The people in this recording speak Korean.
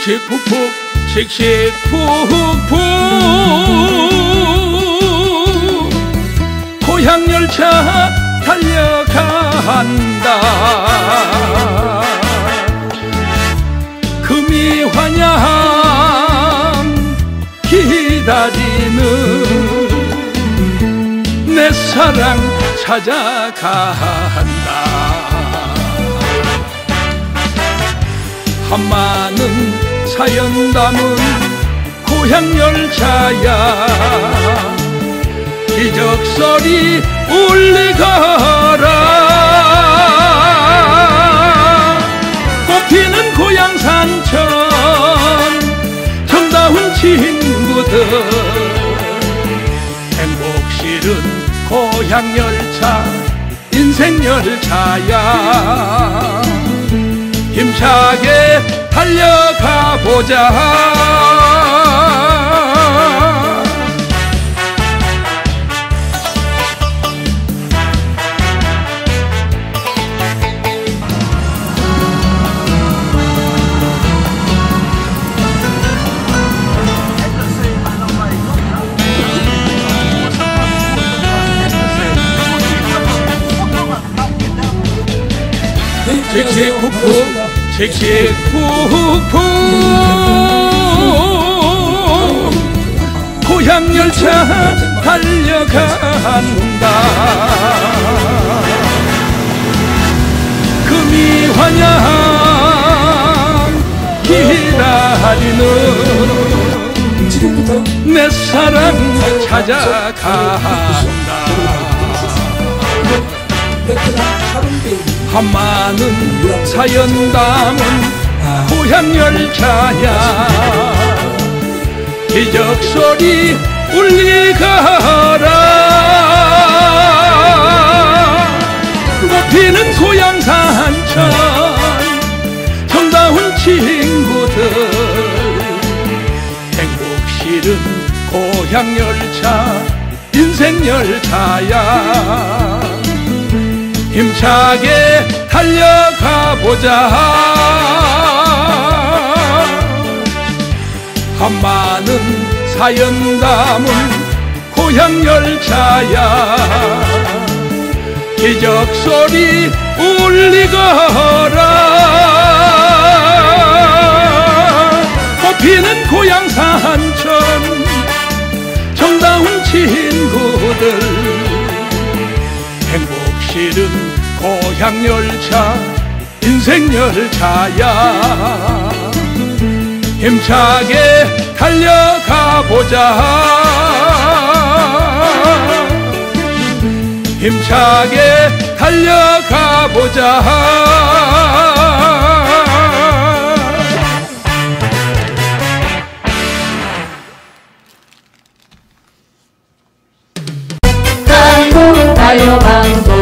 칙칙폭폭 칙칙폭폭 고향열차 달려간다. 금이환영 기다리는 내 사랑 찾아간다. 한마는 사연 담은 고향열차야 기적소리 울리거라. 꽃피는 고향 산천 정다운 친구들 행복 실은 고향열차 인생열차야. 힘차게 달려가 보자. 칙칙폭폭 칙칙폭폭 고향열차 달려간다. 금이환영 기다리는 내 사랑 찾아간다. 한마는 사연 담은 고향열차야 기적소리 울리거라. 꽃피는 고향 산천 정다운 친구들 행복 실은 고향열차 인생열차야. 힘차게 달려가 보자. 한마는 사연 담은 고향열차야 기적소리 울리거라. 꽃피는 고향 산천 정다운 친구들 행복 실은 고향열차 인생열차야. 힘차게 달려가 보자. 힘차게 달려가 보자. 한국 가요방송